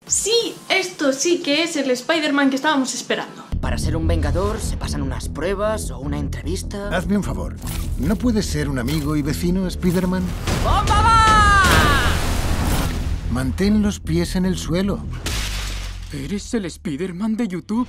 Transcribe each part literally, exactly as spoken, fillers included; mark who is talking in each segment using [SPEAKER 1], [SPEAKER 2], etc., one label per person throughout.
[SPEAKER 1] Sí, esto sí que es el Spider-Man que estábamos esperando.
[SPEAKER 2] Para ser un vengador se pasan unas pruebas o una entrevista.
[SPEAKER 3] Hazme un favor. ¿No puedes ser un amigo y vecino, Spider-Man?
[SPEAKER 2] ¡Bomba va!
[SPEAKER 3] Mantén los pies en el suelo.
[SPEAKER 4] ¿Eres el Spider-Man de YouTube?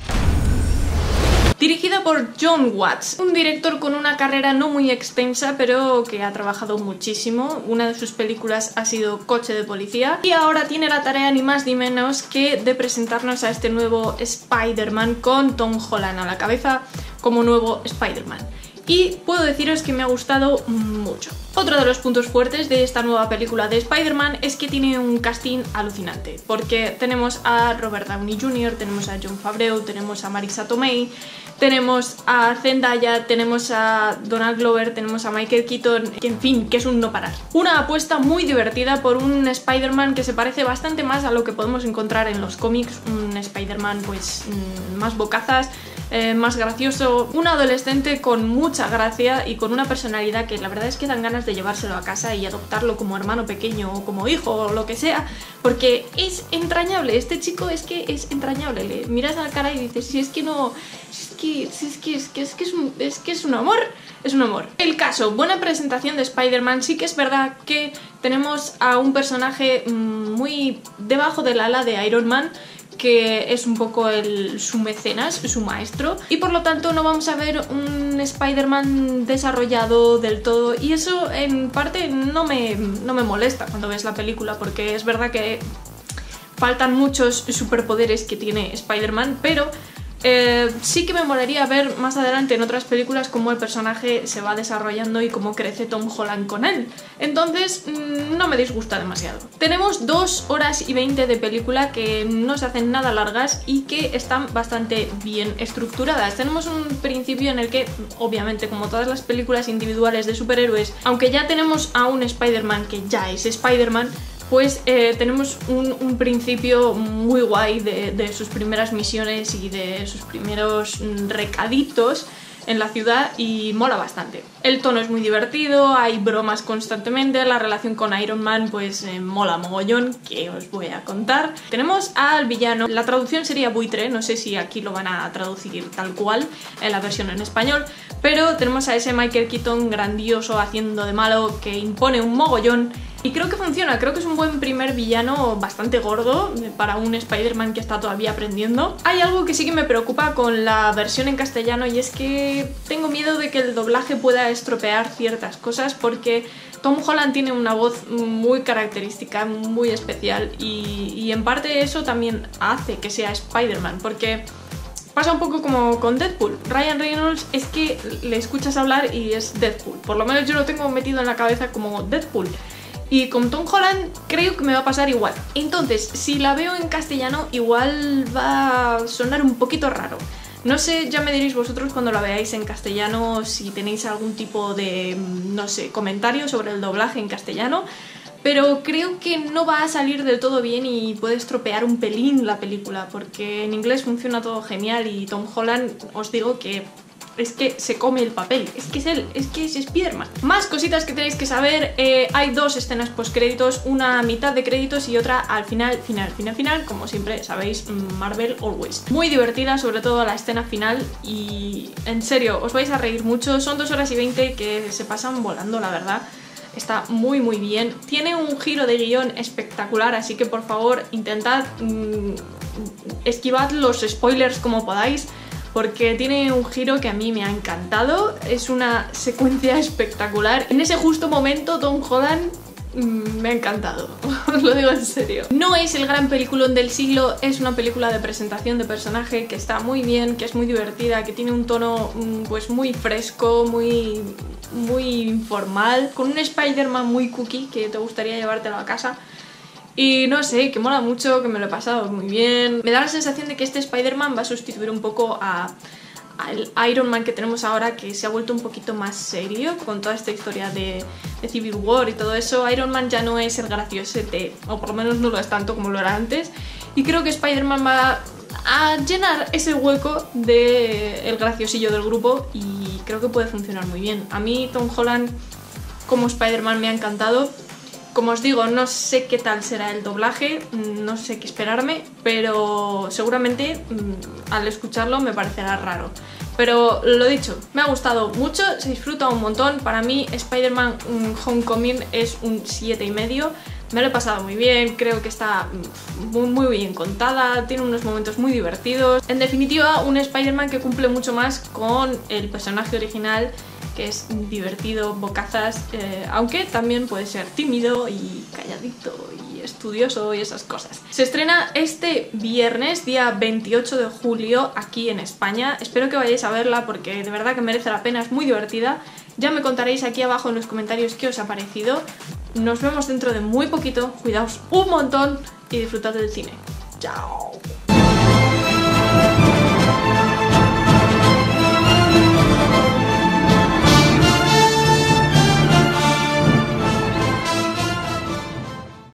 [SPEAKER 1] Dirigida por Jon Watts, un director con una carrera no muy extensa, pero que ha trabajado muchísimo. Una de sus películas ha sido Coche de Policía y ahora tiene la tarea ni más ni menos que de presentarnos a este nuevo Spider-Man con Tom Holland a la cabeza como nuevo Spider-Man. Y puedo deciros que me ha gustado mucho. Otro de los puntos fuertes de esta nueva película de Spider-Man es que tiene un casting alucinante, porque tenemos a Robert Downey junior, tenemos a Jon Favreau, tenemos a Marisa Tomei, tenemos a Zendaya, tenemos a Donald Glover, tenemos a Michael Keaton, que en fin, que es un no parar. Una apuesta muy divertida por un Spider-Man que se parece bastante más a lo que podemos encontrar en los cómics, un Spider-Man pues más bocazas, eh, más gracioso, un adolescente con mucha gracia y con una personalidad que la verdad es que dan ganas de llevárselo a casa y adoptarlo como hermano pequeño o como hijo o lo que sea, porque es entrañable. Este chico es que es entrañable, le miras a la cara y dices, si es que no, es que, si es que es que es que es un, es que es un amor, es un amor. El caso, buena presentación de Spider-Man. Sí que es verdad que tenemos a un personaje muy debajo del ala de Iron Man, que es un poco el, su mecenas, su maestro, y por lo tanto no vamos a ver un Spider-Man desarrollado del todo, y eso en parte no me, no me molesta cuando ves la película, porque es verdad que faltan muchos superpoderes que tiene Spider-Man, pero Eh, sí que me molaría ver más adelante en otras películas cómo el personaje se va desarrollando y cómo crece Tom Holland con él. Entonces no me disgusta demasiado. Tenemos dos horas y veinte de película que no se hacen nada largas y que están bastante bien estructuradas. Tenemos un principio en el que, obviamente, como todas las películas individuales de superhéroes, aunque ya tenemos a un Spider-Man que ya es Spider-Man, pues eh, tenemos un, un principio muy guay de, de sus primeras misiones y de sus primeros recaditos en la ciudad y mola bastante. El tono es muy divertido, hay bromas constantemente, la relación con Iron Man pues eh, mola mogollón, que os voy a contar. Tenemos al villano, la traducción sería buitre, no sé si aquí lo van a traducir tal cual en la versión en español, pero tenemos a ese Michael Keaton grandioso haciendo de malo que impone un mogollón. Y creo que funciona, creo que es un buen primer villano bastante gordo para un Spider-Man que está todavía aprendiendo. Hay algo que sí que me preocupa con la versión en castellano y es que tengo miedo de que el doblaje pueda estropear ciertas cosas, porque Tom Holland tiene una voz muy característica, muy especial, y, y en parte eso también hace que sea Spider-Man, porque pasa un poco como con Deadpool. Ryan Reynolds es que le escuchas hablar y es Deadpool, por lo menos yo lo tengo metido en la cabeza como Deadpool. Y con Tom Holland creo que me va a pasar igual. Entonces, si la veo en castellano, igual va a sonar un poquito raro. No sé, ya me diréis vosotros cuando la veáis en castellano si tenéis algún tipo de, no sé, comentario sobre el doblaje en castellano, pero creo que no va a salir del todo bien y puede estropear un pelín la película, porque en inglés funciona todo genial y Tom Holland, os digo que es que se come el papel, es que es él, es que es Spider-Man. Más cositas que tenéis que saber, eh, hay dos escenas postcréditos, una a mitad de créditos y otra al final, final, final, final, como siempre sabéis, Marvel always. Muy divertida, sobre todo la escena final, y en serio, os vais a reír mucho. Son dos horas y veinte que se pasan volando, la verdad. Está muy muy bien, tiene un giro de guión espectacular, así que por favor intentad mmm, esquivad los spoilers como podáis, porque tiene un giro que a mí me ha encantado. Es una secuencia espectacular. En ese justo momento Tom Holland mmm, me ha encantado, os lo digo en serio. No es el gran peliculón del siglo, es una película de presentación de personaje que está muy bien, que es muy divertida, que tiene un tono mmm, pues muy fresco, muy, muy informal, con un Spider-Man muy cookie que te gustaría llevártelo a casa. Y no sé, que mola mucho, que me lo he pasado muy bien. Me da la sensación de que este Spider-Man va a sustituir un poco a, al Iron Man que tenemos ahora, que se ha vuelto un poquito más serio con toda esta historia de, de Civil War y todo eso. Iron Man ya no es el graciosete, o por lo menos no lo es tanto como lo era antes. Y creo que Spider-Man va a llenar ese hueco del graciosillo del grupo y creo que puede funcionar muy bien. A mí Tom Holland como Spider-Man me ha encantado. Como os digo, no sé qué tal será el doblaje, no sé qué esperarme, pero seguramente mmm, al escucharlo me parecerá raro. Pero lo dicho, me ha gustado mucho, se disfruta un montón. Para mí Spider-Man Homecoming es un siete y medio. Me lo he pasado muy bien, creo que está muy, muy bien contada, tiene unos momentos muy divertidos. En definitiva, un Spider-Man que cumple mucho más con el personaje original, que es divertido, bocazas, eh, aunque también puede ser tímido y calladito y estudioso y esas cosas. Se estrena este viernes, día veintiocho de julio, aquí en España. Espero que vayáis a verla porque de verdad que merece la pena, es muy divertida. Ya me contaréis aquí abajo en los comentarios qué os ha parecido. Nos vemos dentro de muy poquito, cuidaos un montón y disfrutad del cine. ¡Chao!